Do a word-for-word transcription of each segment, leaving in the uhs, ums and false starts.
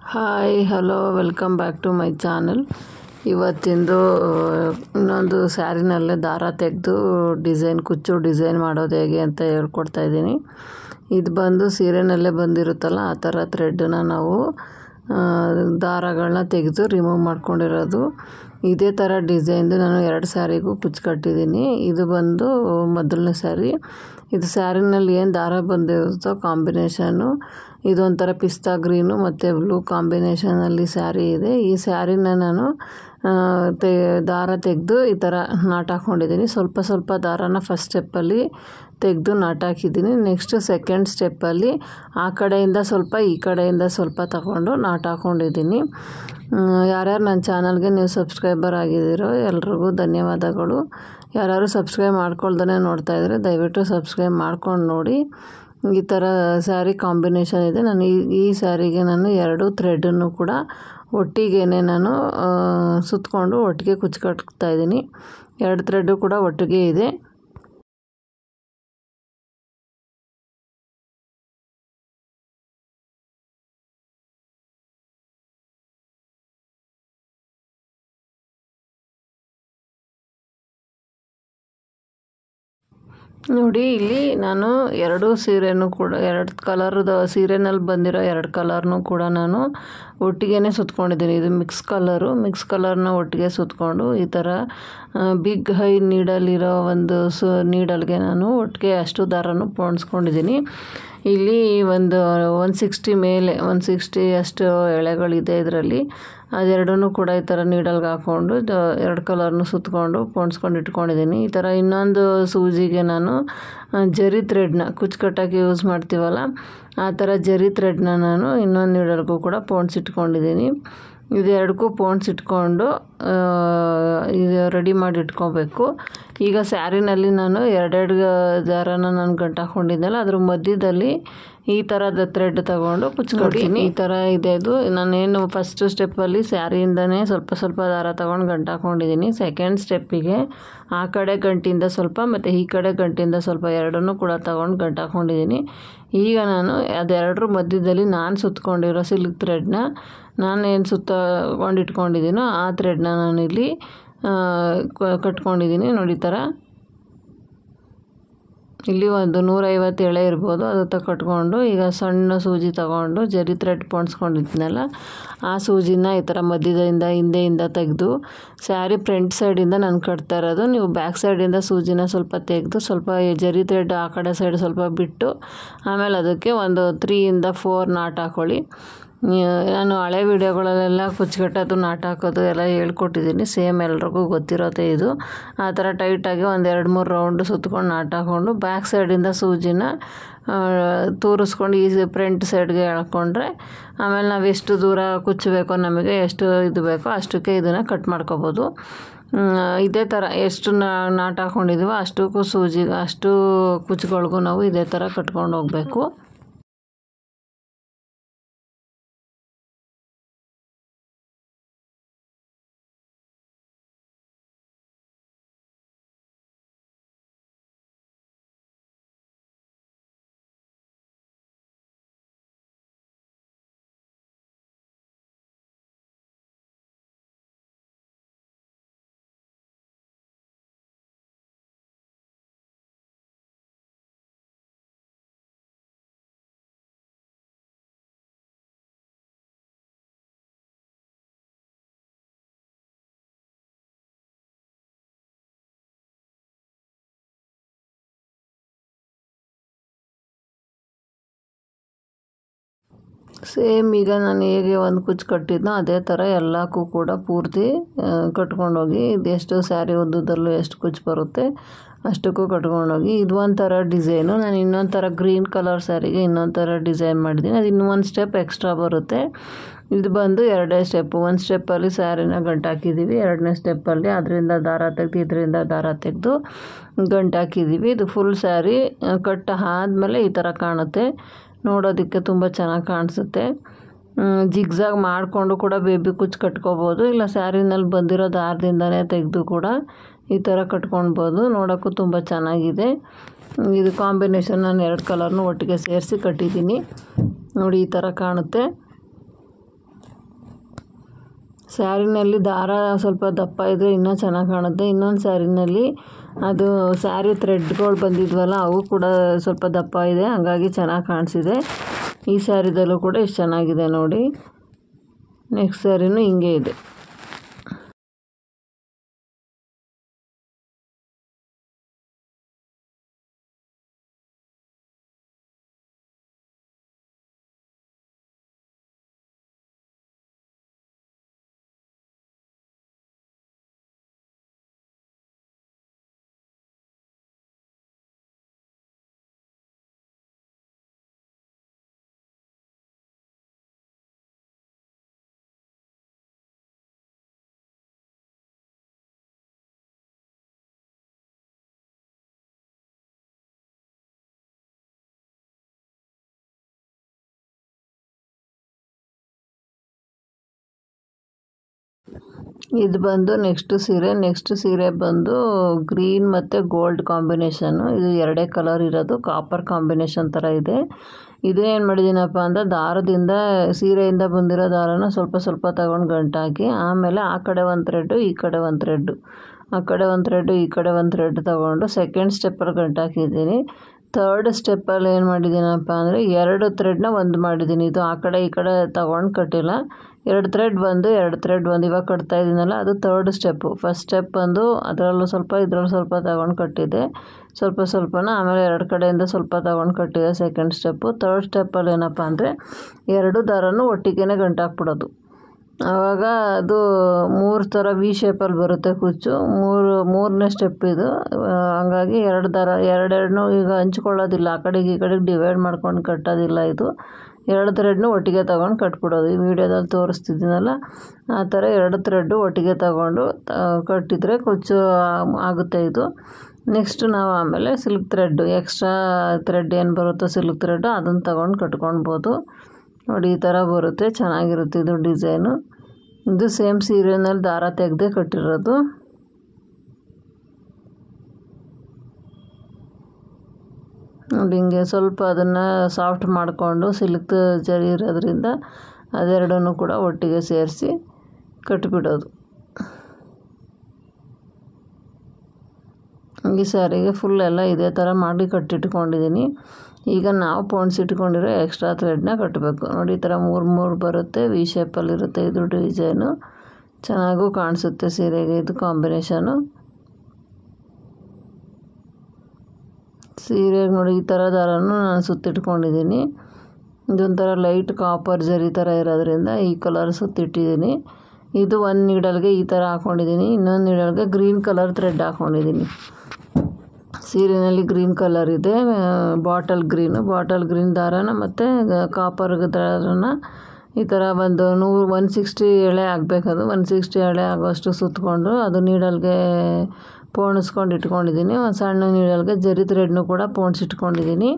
Hi hello welcome back to my channel. ಇವತ್ತಿಂದು ಇನ್ನೊಂದು ಸ್ಯಾರಿನಲ್ಲೇ ದಾರ ತೆಗೆದು ಡಿಸೈನ್ ಕುಚ್ಚು ಡಿಸೈನ್ ಮಾಡೋದು ಹೇಗೆ ಅಂತ ಹೇಳ್ಕೊಡ್ತಾ ಇದ್ದೀನಿ. ಇದು ಬಂದು ಸೀರೆನಲ್ಲೇ ಬಂದಿರುತ್ತಲ್ಲ ಆ ಥರ ಥ್ರೆಡ್ಡನ್ನ ನಾವು ದಾರಗಳನ್ನ ತೆಗೆದು ರಿಮೂವ್ ಮಾಡ್ಕೊಂಡಿರೋದು. ಇದೇ ಥರ ಡಿಸೈನ್ದು ನಾನು ಎರಡು ಸ್ಯಾರಿಗೂ ಕುಚ್ಚು ಕಟ್ಟಿದ್ದೀನಿ. ಇದು ಬಂದು ಮೊದಲನೇ ಸ್ಯಾರಿ. ಇದು ಸ್ಯಾರಿನಲ್ಲಿ ಏನು ದಾರ ಬಂದಿರುತ್ತೋ ಕಾಂಬಿನೇಷನ್ನು ಇದೊಂಥರ ಪಿಸ್ತಾ ಗ್ರೀನು ಮತ್ತು ಬ್ಲೂ ಕಾಂಬಿನೇಷನಲ್ಲಿ ಸ್ಯಾರಿ ಇದೆ. ಈ ಸ್ಯಾರಿನ ನಾನು ತೆ ದಾರ ತೆಗೆದು ಈ ಥರ ನಾಟ್ ಹಾಕ್ಕೊಂಡಿದ್ದೀನಿ. ಸ್ವಲ್ಪ ಸ್ವಲ್ಪ ದಾರನ ಫಸ್ಟ್ ಸ್ಟೆಪ್ಪಲ್ಲಿ ತೆಗೆದು ನಾಟ್ ಹಾಕಿದ್ದೀನಿ. ನೆಕ್ಸ್ಟ್ ಸೆಕೆಂಡ್ ಸ್ಟೆಪ್ಪಲ್ಲಿ ಆ ಕಡೆಯಿಂದ ಸ್ವಲ್ಪ ಈ ಕಡೆಯಿಂದ ಸ್ವಲ್ಪ ತಗೊಂಡು ನಾಟ್ ಹಾಕ್ಕೊಂಡಿದ್ದೀನಿ. ಯಾರ್ಯಾರು ನನ್ನ ಚಾನಲ್ಗೆ ನೀವು ಸಬ್ಸ್ಕ್ರೈಬರ್ ಆಗಿದ್ದೀರೋ ಎಲ್ರಿಗೂ ಧನ್ಯವಾದಗಳು. ಯಾರ್ಯಾರು ಸಬ್ಸ್ಕ್ರೈಬ್ ಮಾಡ್ಕೊಳ್ದೇ ನೋಡ್ತಾ ಇದ್ದರೆ ದಯವಿಟ್ಟು ಸಬ್ಸ್ಕ್ರೈಬ್ ಮಾಡ್ಕೊಂಡು ನೋಡಿ. ಈ ಥರ ಸ್ಯಾರಿ ಕಾಂಬಿನೇಷನ್ ಇದೆ. ನಾನು ಈ ಈ ಸ್ಯಾರಿಗೆ ನಾನು ಎರಡು ಥ್ರೆಡನ್ನು ಕೂಡ ಒಟ್ಟಿಗೆ ನಾನು ಸುತ್ತಕೊಂಡು ಒಟ್ಟಿಗೆ ಕುಚ್ಚು ಕಟ್ತಾ ಇದ್ದೀನಿ. ಎರಡು ಥ್ರೆಡ್ಡು ಕೂಡ ಒಟ್ಟಿಗೆ ಇದೆ. ನೋಡಿ ಇಲ್ಲಿ ನಾನು ಎರಡು ಸೀರೆನೂ ಕೂಡ ಎರಡು ಕಲರ್ದು ಸೀರೆನಲ್ಲಿ ಬಂದಿರೋ ಎರಡು ಕಲರ್ನೂ ಕೂಡ ನಾನು ಒಟ್ಟಿಗೆ ಸುತ್ಕೊಂಡಿದ್ದೀನಿ. ಇದು ಮಿಕ್ಸ್ ಕಲರು ಮಿಕ್ಸ್ ಕಲರ್ನ ಒಟ್ಟಿಗೆ ಸುತ್ತಕೊಂಡು ಈ ಥರ ಬಿಗ್ ಹೈ ನೀಡಲಿರೋ ಒಂದು ಸು ನೀಡಲ್ಗೆ ನಾನು ಒಟ್ಟಿಗೆ ಅಷ್ಟು ದಾರನೂ ಪೋಣಿಸ್ಕೊಂಡಿದ್ದೀನಿ. ಇಲ್ಲಿ ಒಂದು ಒನ್ ಸಿಕ್ಸ್ಟಿ ಮೇಲೆ ಒನ್ ಸಿಕ್ಸ್ಟಿ ಅಷ್ಟು ಎಳೆಗಳಿದೆ ಇದರಲ್ಲಿ. ಅದೆರಡನ್ನೂ ಕೂಡ ಈ ಥರ ನೀಡಲ್ಗೆ ಹಾಕ್ಕೊಂಡು ಎರಡು ಕಲರ್ನು ಸುತ್ತಕೊಂಡು ಪೋಣಿಸ್ಕೊಂಡು ಇಟ್ಕೊಂಡಿದ್ದೀನಿ. ಈ ಥರ ಇನ್ನೊಂದು ಸೂಜಿಗೆ ನಾನು ಜರಿ ಥ್ರೆಡ್ನ ಕುಚ್ಚು ಕಟ್ಟೋಕ್ಕೆ ಯೂಸ್ ಮಾಡ್ತೀವಲ್ಲ ಆ ಥರ ಜರಿ ಥ್ರೆಡ್ನ ನಾನು ಇನ್ನೊಂದು ನೀಡಲ್ಗೂ ಕೂಡ ಪೋಣಿಸಿಟ್ಕೊಂಡಿದ್ದೀನಿ. ಇದೆರಡಕ್ಕೂ ಪೋಣಿಸಿಟ್ಕೊಂಡು ಇದು ರೆಡಿ ಮಾಡಿ ಇಟ್ಕೋಬೇಕು. ಈಗ ಸ್ಯಾರಿನಲ್ಲಿ ನಾನು ಎರಡೆರಡು ದಾರನ ನಾನು ಗಂಟು ಹಾಕ್ಕೊಂಡಿದ್ದೆನಲ್ಲ ಅದ್ರ ಮಧ್ಯದಲ್ಲಿ ಈ ಥರದ ಥ್ರೆಡ್ ತಗೊಂಡು ಕುಚ್ಚು ಕಟ್ತೀನಿ. ಈ ಥರ ಇದೆ ಇದು. ನಾನೇನು ಫಸ್ಟು ಸ್ಟೆಪ್ಪಲ್ಲಿ ಸ್ಯಾರಿಯಿಂದನೇ ಸ್ವಲ್ಪ ಸ್ವಲ್ಪ ದಾರ ತಗೊಂಡು ಗಂಟು ಹಾಕ್ಕೊಂಡಿದ್ದೀನಿ. ಸೆಕೆಂಡ್ ಸ್ಟೆಪ್ಪಿಗೆ ಆ ಕಡೆ ಗಂಟಿಂದ ಸ್ವಲ್ಪ ಮತ್ತು ಈ ಕಡೆ ಗಂಟಿಂದ ಸ್ವಲ್ಪ ಎರಡನ್ನೂ ಕೂಡ ತಗೊಂಡು ಗಂಟು ಹಾಕ್ಕೊಂಡಿದ್ದೀನಿ. ಈಗ ನಾನು ಅದೆರಡರ ಮಧ್ಯದಲ್ಲಿ ನಾನು ಸುತ್ತಕೊಂಡಿರೋ ಸಿಲ್ಕ್ ಥ್ರೆಡ್ನ ನಾನೇನು ಸುತ್ತಕೊಂಡು ಇಟ್ಕೊಂಡಿದ್ದೀನೋ ಆ ಥ್ರೆಡ್ನ ನಾನು ಇಲ್ಲಿ ಕಟ್ಕೊಂಡಿದ್ದೀನಿ. ನೋಡಿ ಈ ಥರ ಇಲ್ಲಿ ಒಂದು ನೂರೈವತ್ತು ಎಳೆ ಇರ್ಬೋದು ಅದು ತ ಕಟ್ಕೊಂಡು ಈಗ ಸಣ್ಣ ಸೂಜಿ ತಗೊಂಡು ಜರಿ ಥ್ರೆಡ್ ಪೋಣಿಸ್ಕೊಂಡಿದ್ನಲ್ಲ ಆ ಸೂಜಿನ ಈ ಥರ ಮಧ್ಯದಿಂದ ಹಿಂದೆಯಿಂದ ತೆಗೆದು ಸ್ಯಾರಿ ಫ್ರಂಟ್ ಸೈಡಿಂದ ನಾನು ಕಟ್ತಾ ಇರೋದು. ನೀವು ಬ್ಯಾಕ್ ಸೈಡಿಂದ ಸೂಜಿನ ಸ್ವಲ್ಪ ತೆಗೆದು ಸ್ವಲ್ಪ ಜರಿ ಥ್ರೆಡ್ ಆ ಕಡೆ ಸೈಡ್ ಸ್ವಲ್ಪ ಬಿಟ್ಟು ಆಮೇಲೆ ಅದಕ್ಕೆ ಒಂದು ತ್ರೀಯಿಂದ ಫೋರ್ ನಾಟ್ ಹಾಕ್ಕೊಳ್ಳಿ. ನಾನು ಹಳೆ ವೀಡಿಯೋಗಳಲ್ಲೆಲ್ಲ ಕುಚ್ಚು ಕಟ್ಟೋದು ನಾಟ್ ಹಾಕೋದು ಎಲ್ಲ ಹೇಳ್ಕೊಟ್ಟಿದ್ದೀನಿ. ಸೇಮ್ ಎಲ್ರಿಗೂ ಗೊತ್ತಿರೋದೇ ಇದು. ಆ ಥರ ಟೈಟಾಗಿ ಒಂದು ಎರಡು ಮೂರು ರೌಂಡು ಸುತ್ಕೊಂಡು ನಾಟ್ ಹಾಕ್ಕೊಂಡು ಬ್ಯಾಕ್ ಸೈಡಿಂದ ಸೂಜಿನ ತೂರಿಸ್ಕೊಂಡು ಈ ಫ್ರಂಟ್ ಸೈಡ್ಗೆ ಎಳ್ಕೊಂಡ್ರೆ ಆಮೇಲೆ ನಾವು ಎಷ್ಟು ದೂರ ಕುಚ್ಚಬೇಕೋ ನಮಗೆ ಎಷ್ಟು ಇದು ಬೇಕೋ ಅಷ್ಟಕ್ಕೆ ಇದನ್ನು ಕಟ್ ಮಾಡ್ಕೋಬೋದು. ಇದೇ ಥರ ಎಷ್ಟು ನಾಟ್ ಹಾಕ್ಕೊಂಡಿದ್ದೀವೋ ಅಷ್ಟಕ್ಕೂ ಸೂಜಿಗೆ ಅಷ್ಟು ಕುಚ್ಚುಗಳಿಗೂ ನಾವು ಇದೇ ಥರ ಕಟ್ಕೊಂಡು ಹೋಗಬೇಕು. ಸೇಮ್ ಈಗ ನಾನು ಹೇಗೆ ಒಂದು ಕುಚ್ಚು ಕಟ್ಟಿದ್ನೋ ಅದೇ ಥರ ಎಲ್ಲಕ್ಕೂ ಕೂಡ ಪೂರ್ತಿ ಕಟ್ಕೊಂಡೋಗಿ ಇದೆಷ್ಟು ಸ್ಯಾರಿ ಉದ್ದದಲ್ಲೂ ಎಷ್ಟು ಕುಚ್ಚು ಬರುತ್ತೆ ಅಷ್ಟಕ್ಕೂ ಕಟ್ಕೊಂಡೋಗಿ ಇದು ಒಂಥರ ಡಿಸೈನು. ನಾನು ಇನ್ನೊಂದು ಥರ ಗ್ರೀನ್ ಕಲರ್ ಸ್ಯಾರಿಗೆ ಇನ್ನೊಂದು ಥರ ಡಿಸೈನ್ ಮಾಡಿದ್ದೀನಿ. ಅದು ಇನ್ನೂ ಒಂದು ಸ್ಟೆಪ್ ಎಕ್ಸ್ಟ್ರಾ ಬರುತ್ತೆ. ಇದು ಬಂದು ಎರಡೇ ಸ್ಟೆಪ್ಪು. ಒಂದು ಸ್ಟೆಪ್ಪಲ್ಲಿ ಸ್ಯಾರಿನ ಗಂಟು ಹಾಕಿದ್ದೀವಿ, ಎರಡನೇ ಸ್ಟೆಪ್ಪಲ್ಲಿ ಅದರಿಂದ ದಾರ ತೆಗೆದು ಇದರಿಂದ ದಾರ ತೆಗೆದು ಗಂಟು ಹಾಕಿದ್ದೀವಿ. ಇದು ಫುಲ್ ಸ್ಯಾರಿ ಕಟ್ ಆದಮೇಲೆ ಈ ಥರ ಕಾಣುತ್ತೆ. ನೋಡೋದಕ್ಕೆ ತುಂಬ ಚೆನ್ನಾಗಿ ಕಾಣಿಸುತ್ತೆ. ಜಿಗ್ಜಾಗ್ ಮಾಡಿಕೊಂಡು ಕೂಡ ಬೇಬಿ ಕುಚ್ಚು ಕಟ್ಕೋಬೋದು, ಇಲ್ಲ ಸ್ಯಾರಿನಲ್ಲಿ ಬಂದಿರೋ ದಾರದಿಂದನೇ ತೆಗೆದು ಕೂಡ ಈ ಥರ ಕಟ್ಕೊಳ್ಬೋದು. ನೋಡೋಕ್ಕೂ ತುಂಬ ಚೆನ್ನಾಗಿದೆ. ಇದು ಕಾಂಬಿನೇಷನ್ ನಾನು ಎರಡು ಕಲರ್ನೂ ಒಟ್ಟಿಗೆ ಸೇರಿಸಿ ಕಟ್ಟಿದ್ದೀನಿ. ನೋಡಿ ಈ ಥರ ಕಾಣುತ್ತೆ. ಸ್ಯಾರಿನಲ್ಲಿ ದಾರ ಸ್ವಲ್ಪ ದಪ್ಪ ಇದ್ದರೆ ಇನ್ನೂ ಚೆನ್ನಾಗಿ ಕಾಣುತ್ತೆ. ಇನ್ನೊಂದು ಸ್ಯಾರಿನಲ್ಲಿ ಅದು ಸ್ಯಾರಿ ಥ್ರೆಡ್ಗಳು ಬಂದಿದ್ವಲ್ಲ ಅವು ಕೂಡ ಸ್ವಲ್ಪ ದಪ್ಪ ಇದೆ, ಹಾಗಾಗಿ ಚೆನ್ನಾಗಿ ಕಾಣಿಸಿದೆ. ಈ ಸ್ಯಾರಿದಲ್ಲೂ ಕೂಡ ಎಷ್ಟು ಚೆನ್ನಾಗಿದೆ ನೋಡಿ. ನೆಕ್ಸ್ಟ್ ಸ್ಯಾರಿನೂ ಹಿಂಗೆ ಇದೆ. ಇದು ಬಂದು ನೆಕ್ಸ್ಟ್ ಸೀರೆ. ನೆಕ್ಸ್ಟ್ ಸೀರೆ ಬಂದು ಗ್ರೀನ್ ಮತ್ತು ಗೋಲ್ಡ್ ಕಾಂಬಿನೇಷನ್ನು. ಇದು ಎರಡೇ ಕಲರ್ ಇರೋದು, ಕಾಪರ್ ಕಾಂಬಿನೇಷನ್ ಥರ ಇದೆ. ಇದೇನು ಮಾಡಿದ್ದೀನಪ್ಪ ಅಂದರೆ ದಾರದಿಂದ ಸೀರೆಯಿಂದ ಬಂದಿರೋ ದಾರನ ಸ್ವಲ್ಪ ಸ್ವಲ್ಪ ತಗೊಂಡು ಗಂಟಾಕಿ, ಆಮೇಲೆ ಆ ಕಡೆ ಒಂದು ಥ್ರೆಡ್ಡು ಈ ಕಡೆ ಒಂದು ಥ್ರೆಡ್ಡು ಆ ಕಡೆ ಒಂದು ಥ್ರೆಡ್ಡು ಈ ಕಡೆ ಒಂದು ಥ್ರೆಡ್ ತೊಗೊಂಡು ಸೆಕೆಂಡ್ ಸ್ಟೆಪ್ಪಲ್ಲಿ ಗಂಟಾಕಿದ್ದೀನಿ. ಥರ್ಡ್ ಸ್ಟೆಪ್ಪಲ್ಲಿ ಏನು ಮಾಡಿದ್ದೀನಪ್ಪ ಅಂದರೆ ಎರಡು ಥ್ರೆಡ್ನ ಒಂದು ಮಾಡಿದ್ದೀನಿ. ಇದು ಆ ಕಡೆ ಈ ಕಡೆ ತೊಗೊಂಡು ಕಟ್ಟಿಲ್ಲ, ಎರಡು ಥ್ರೆಡ್ ಬಂದು ಎರಡು ಥ್ರೆಡ್ ಬಂದು ಇವಾಗ ಕಟ್ತಾ ಇದ್ದೀನಲ್ಲ ಅದು ಥರ್ಡ್ ಸ್ಟೆಪ್ಪು. ಫಸ್ಟ್ ಸ್ಟೆಪ್ ಬಂದು ಅದರಲ್ಲೂ ಸ್ವಲ್ಪ ಇದರಲ್ಲೂ ಸ್ವಲ್ಪ ತಗೊಂಡು ಕಟ್ಟಿದ್ದೆ, ಸ್ವಲ್ಪ ಸ್ವಲ್ಪನ. ಆಮೇಲೆ ಎರಡು ಕಡೆಯಿಂದ ಸ್ವಲ್ಪ ತಗೊಂಡು ಕಟ್ಟಿದೆ ಸೆಕೆಂಡ್ ಸ್ಟೆಪ್ಪು. ಥರ್ಡ್ ಸ್ಟೆಪ್ಪಲ್ಲಿ ಏನಪ್ಪ ಅಂದರೆ ಎರಡು ದಾರನೂ ಒಟ್ಟಿಗೆ ಗಂಟಾಕ್ಬಿಡೋದು. ಆವಾಗ ಅದು ಮೂರು ಥರ ವಿ ಶೇಪಲ್ಲಿ ಬರುತ್ತೆ ಕುಚ್ಚು. ಮೂರು ಮೂರನೇ ಸ್ಟೆಪ್ ಇದು. ಹಂಗಾಗಿ ಎರಡು ದಾರ ಎರಡೆರಡನ್ನೂ ಈಗ ಹಂಚ್ಕೊಳ್ಳೋದಿಲ್ಲ, ಆ ಕಡೆಗೆ ಈ ಕಡೆಗೆ ಡಿವೈಡ್ ಮಾಡ್ಕೊಂಡು ಕಟ್ಟೋದಿಲ್ಲ. ಇದು ಎರಡು ಥ್ರೆಡ್ನು ಒಟ್ಟಿಗೆ ತೊಗೊಂಡು ಕಟ್ಬಿಡೋದು. ಈ ವಿಡಿಯೋದಲ್ಲಿ ತೋರಿಸ್ತಿದ್ದೀನಲ್ಲ ಆ ಥರ ಎರಡು ಥ್ರೆಡ್ಡು ಒಟ್ಟಿಗೆ ತಗೊಂಡು ಕಟ್ಟಿದರೆ ಕುಚ್ಚು ಆಗುತ್ತೆ ಇದು. ನೆಕ್ಸ್ಟ್ ನಾವು ಆಮೇಲೆ ಸಿಲ್ಕ್ ಥ್ರೆಡ್ಡು, ಎಕ್ಸ್ಟ್ರಾ ಥ್ರೆಡ್ ಏನು ಬರುತ್ತೋ ಸಿಲ್ಕ್ ಥ್ರೆಡ್ಡು ಅದನ್ನು ತಗೊಂಡು ಕಟ್ಕೊಳ್ಬೋದು ನೋಡಿ. ಈ ಥರ ಬರುತ್ತೆ, ಚೆನ್ನಾಗಿರುತ್ತೆ ಇದು ಡಿಸೈನು. ಇದು ಸೇಮ್ ಸೀರೆನಲ್ಲಿ ದಾರ ತೆಗೆದೇ ಕಟ್ಟಿರೋದು. ನೋಡಿ ಹಿಂಗೆ ಸ್ವಲ್ಪ ಅದನ್ನು ಸಾಫ್ಟ್ ಮಾಡಿಕೊಂಡು ಸಿಲ್ಕ್ ಜರಿ ಇರೋದ್ರಿಂದ ಅದೆರಡನ್ನೂ ಕೂಡ ಒಟ್ಟಿಗೆ ಸೇರಿಸಿ ಕಟ್ಟಿಬಿಡೋದು. ಈ ಸ್ಯಾರಿಗೆ ಫುಲ್ ಎಲ್ಲ ಇದೇ ಥರ ಮಾಡಿ ಕಟ್ಟಿಟ್ಕೊಂಡಿದ್ದೀನಿ. ಈಗ ನಾವು ಪೋಣಿಸಿಟ್ಕೊಂಡಿರೋ ಎಕ್ಸ್ಟ್ರಾ ಥ್ರೆಡ್ನ ಕಟ್ಟಬೇಕು ನೋಡಿ. ಈ ಥರ ಮೂರು ಮೂರು ಬರುತ್ತೆ, ವಿ ಶೇಪಲ್ಲಿರುತ್ತೆ ಇದು ಡಿಸೈನು. ಚೆನ್ನಾಗೂ ಕಾಣಿಸುತ್ತೆ ಸೀರೆಗೆ ಇದು ಕಾಂಬಿನೇಷನು. ಸೀರೆಗೆ ನೋಡಿ ಈ ಥರ ದಾರನೂ ನಾನು ಸುತ್ತಿಟ್ಕೊಂಡಿದ್ದೀನಿ. ಇದೊಂಥರ ಲೈಟ್ ಕಾಪರ್ ಜರಿ ಥರ ಇರೋದ್ರಿಂದ ಈ ಕಲರ್ ಸುತ್ತಿಟ್ಟಿದ್ದೀನಿ. ಇದು ಒಂದು ನೀಡಲ್ಗೆ ಈ ಥರ ಹಾಕ್ಕೊಂಡಿದ್ದೀನಿ, ಇನ್ನೊಂದು ನೀಡಲ್ಗೆ ಗ್ರೀನ್ ಕಲರ್ ಥ್ರೆಡ್ ಹಾಕ್ಕೊಂಡಿದ್ದೀನಿ. ಸೀರೆಯಲ್ಲಿ ಗ್ರೀನ್ ಕಲರ್ ಇದೆ, ಬಾಟಲ್ ಗ್ರೀನು ಬಾಟಲ್ ಗ್ರೀನ್ ದಾರನ ಮತ್ತು ಕಾಪರ್ ದಾರನ ಈ ಥರ ಒಂದು ನೂರು ಒನ್ ಸಿಕ್ಸ್ಟಿ ಎಳೆ ಆಗಬೇಕದು. ಒನ್ ಸಿಕ್ಸ್ಟಿ ಎಳೆ ಆಗೋಷ್ಟು ಸುತ್ತಕೊಂಡು ಅದು ನೀಡಲ್ಗೆ ಪೋಣಿಸ್ಕೊಂಡು ಇಟ್ಕೊಂಡಿದ್ದೀನಿ. ಒಂದು ಸಣ್ಣ ನೀಡಲ್ಗೆ ಜರಿ ಥ್ರೆಡ್ನು ಕೂಡ ಪೋಣಿಸಿಟ್ಕೊಂಡಿದ್ದೀನಿ.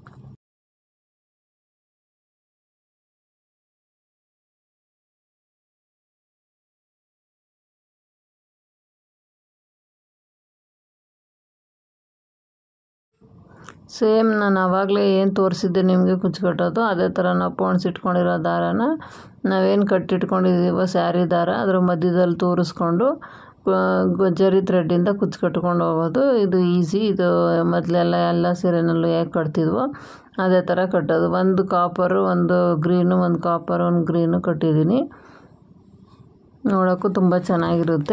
ಸೇಮ್ ನಾನು ಆವಾಗಲೇ ಏನು ತೋರಿಸಿದ್ದೆ ನಿಮಗೆ ಕುಚ್ಚು ಕಟ್ಟೋದು, ಅದೇ ಥರ ನಾವು ಪೋಣಿಸಿಟ್ಕೊಂಡಿರೋ ದಾರನ ನಾವೇನು ಕಟ್ಟಿಟ್ಕೊಂಡಿದ್ದೀವೋ ಸ್ಯಾರಿ ದಾರ ಅದ್ರ ಮಧ್ಯದಲ್ಲಿ ತೋರಿಸ್ಕೊಂಡು ಜರಿ ಥ್ರೆಡ್ಡಿಂದ ಕುಚ್ಚು ಕಟ್ಕೊಂಡು ಹೋಗೋದು. ಇದು ಈಸಿ. ಇದು ಮೊದಲೆಲ್ಲ ಎಲ್ಲ ಸೀರೆನಲ್ಲೂ ಹೇಗೆ ಕಟ್ತಿದ್ವೋ ಅದೇ ಥರ ಕಟ್ಟೋದು. ಒಂದು ಕಾಪರು, ಒಂದು ಗ್ರೀನು, ಒಂದು ಕಾಪರು, ಒಂದು ಗ್ರೀನು ಕಟ್ಟಿದ್ದೀನಿ. ನೋಡೋಕ್ಕೂ ತುಂಬ ಚೆನ್ನಾಗಿರುತ್ತೆ.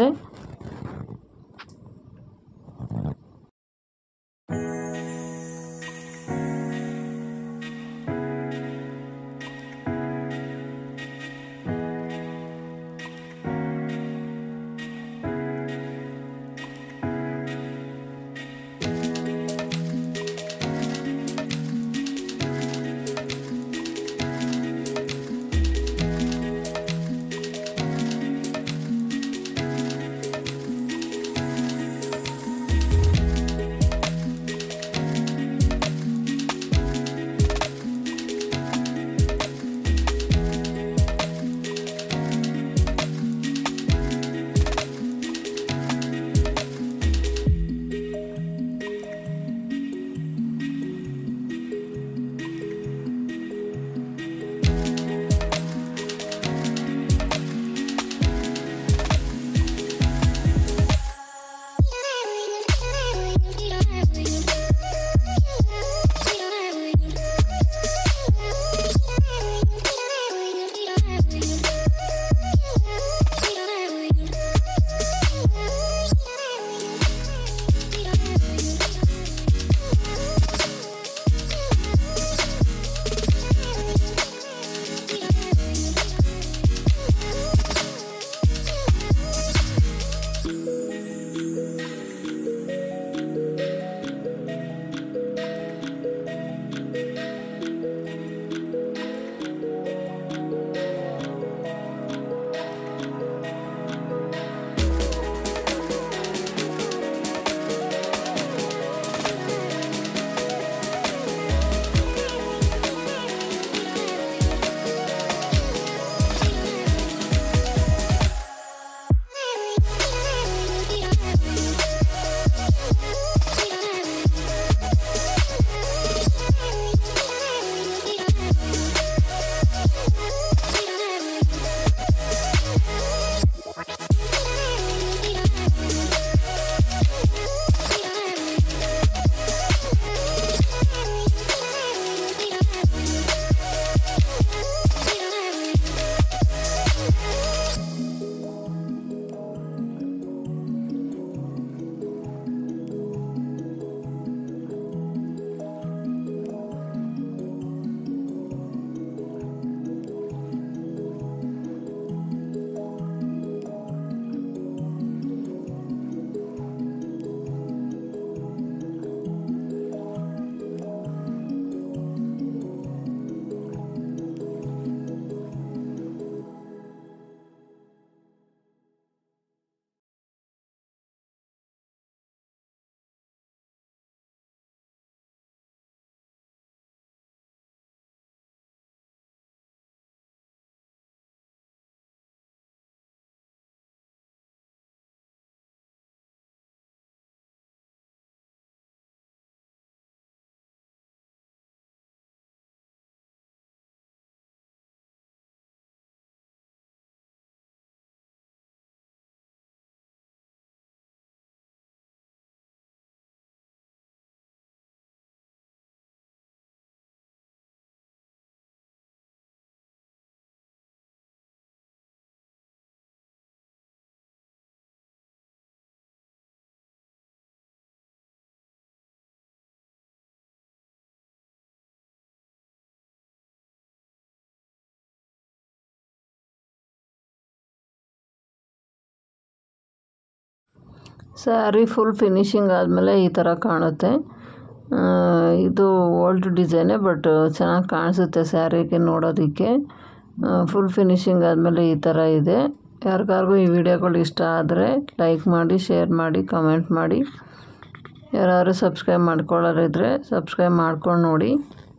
ಸ್ಯಾರಿ ಫುಲ್ ಫಿನಿಶಿಂಗ್ ಆದಮೇಲೆ ಈ ಥರ ಕಾಣುತ್ತೆ. ಇದು ಓಲ್ಡ್ ಡಿಸೈನೇ ಬಟ್ ಚೆನ್ನಾಗಿ ಕಾಣಿಸುತ್ತೆ ಸ್ಯಾರಿಗೆ ನೋಡೋದಕ್ಕೆ. ಫುಲ್ ಫಿನಿಶಿಂಗ್ ಆದಮೇಲೆ ಈ ಥರ ಇದೆ. ಯಾರಿಗಾರಿಗೂ ಈ ವಿಡಿಯೋಗಳು ಇಷ್ಟ ಆದರೆ ಲೈಕ್ ಮಾಡಿ, ಶೇರ್ ಮಾಡಿ, ಕಮೆಂಟ್ ಮಾಡಿ. ಯಾರಾದ್ರು ಸಬ್ಸ್ಕ್ರೈಬ್ ಮಾಡ್ಕೊಳ್ಳೋರಿದ್ರೆ ಸಬ್ಸ್ಕ್ರೈಬ್ ಮಾಡ್ಕೊಂಡು ನೋಡಿ.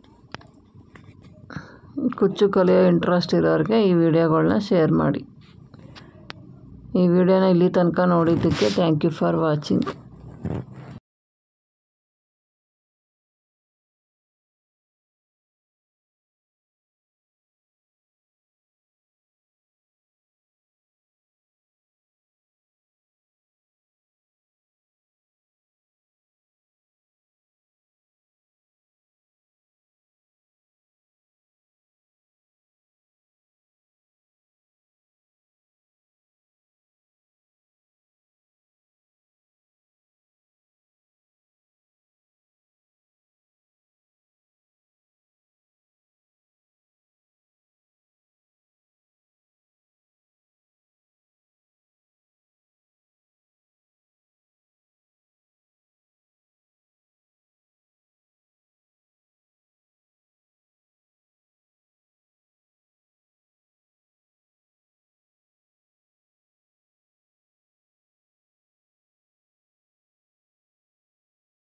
ಕುಚ್ಚು ಕಲಿಯೋ ಇಂಟ್ರೆಸ್ಟ್ ಇರೋರಿಗೆ ಈ ವಿಡಿಯೋಗಳನ್ನ ಶೇರ್ ಮಾಡಿ. ಈ ವಿಡಿಯೋನ ಇಲ್ಲಿ ತನಕ ನೋಡಿದ್ದಕ್ಕೆ ಥ್ಯಾಂಕ್ ಯು ಫಾರ್ ವಾಚಿಂಗ್.